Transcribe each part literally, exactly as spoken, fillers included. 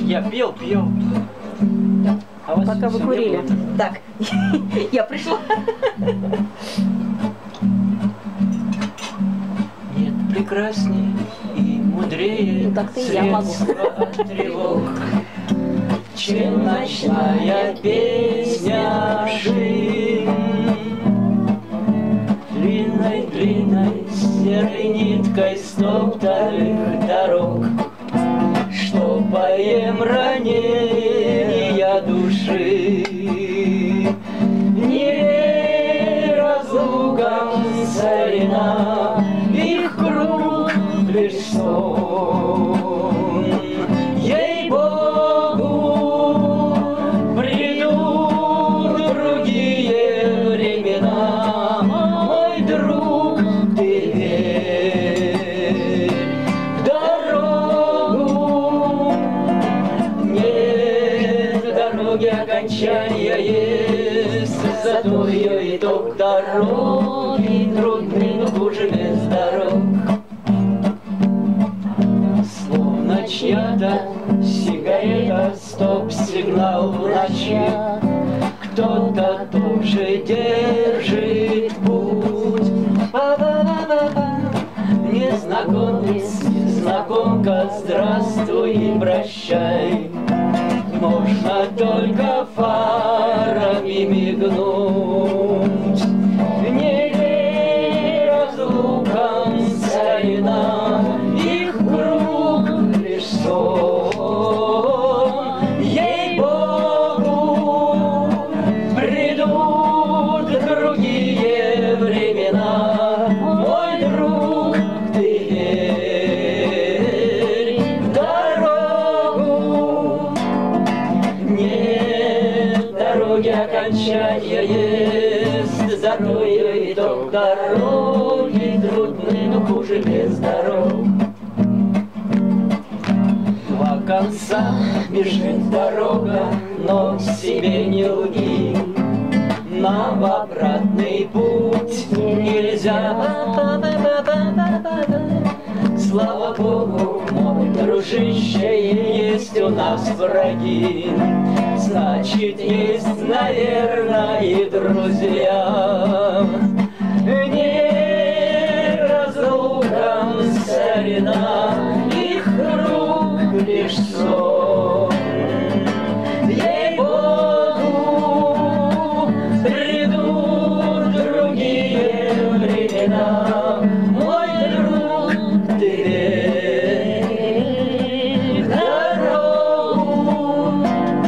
Я пел, пел. А вас Пока вы всё не курили. было. Так, я пришла. Нет прекрасней и мудрее Ну, так-то и я могу. средства от тревог, чем ночная песня шин. Длинной, длинной серой ниткой стоптанных дорог, что поем ранения души. Не разлукам царина, их круг лишь сон. Ей-богу, придут другие времена, мой друг, ты верь в дорогу. Нет дороги окончания есть, зато ее итог дороги трудный, но хуже без дорог. Словно чья-то сигарета, стоп-сигнал в ночи, кто-то тоже держит путь. Незнакомец, незнакомка, здравствуй и прощай. Можно только фарами мигнуть. Не разлукам царина, их круг лишь сон. Ей-богу, придут другие времена, мой друг, ты верь в дорогу. Нет дороги окончания есть, зато ее итог дороги трудный, но хуже без дорог. Два конца бежит дорога, но себе не лги. Нам в обратный путь нельзя. Слава Богу, мой дружище, есть у нас враги. Значит, есть, наверное, и друзья. Не разлукам царина, их круг лишь сон. Ей-богу, придут другие времена, мой друг, ты верь в дорогу.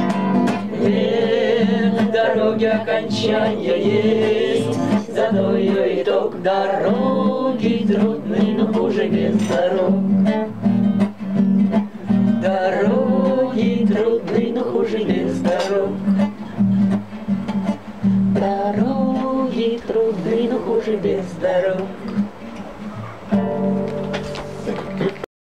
Нет дороги окончания есть, зато ее итог дороги трудный, но хуже без дорог. Дороги трудны, но хуже без дорог. Дороги трудны, но хуже без дорог.